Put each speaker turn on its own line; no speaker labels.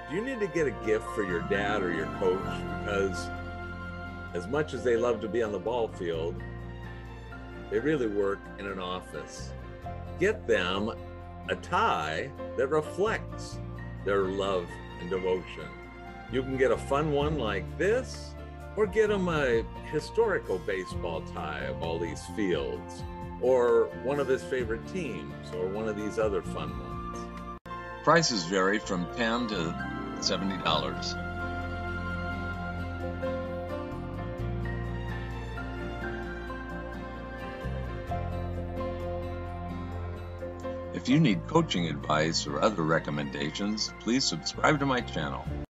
Do you need to get a gift for your dad or your coach? Because as much as they love to be on the ball field, they really work in an office. Get them a tie that reflects their love and devotion. You can get a fun one like this, or get them a historical baseball tie of all these fields, or one of his favorite teams, or one of these other fun ones.
Prices vary from $10 to $70. If you need coaching advice or other recommendations, please subscribe to my channel.